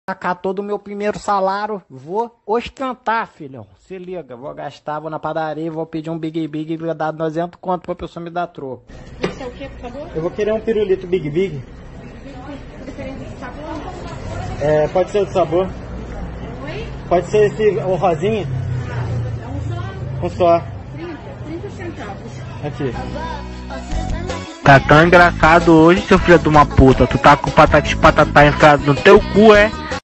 Sacar todo o meu primeiro salário, vou ostentar, filhão. Se liga, vou gastar, vou na padaria, vou pedir um Big Big e vou dar 200 conto pra pessoa me dar troco. Esse é o que, por favor? Eu vou querer um pirulito Big Big. Preferência de sabor? É, pode ser o de sabor. Oi? Pode ser esse, o rosinha. É um só? Um só. 30 centavos. Aqui. Tá tão engraçado hoje, seu filho de uma puta. Tu tá com patati patatá enfiado no teu cu, é?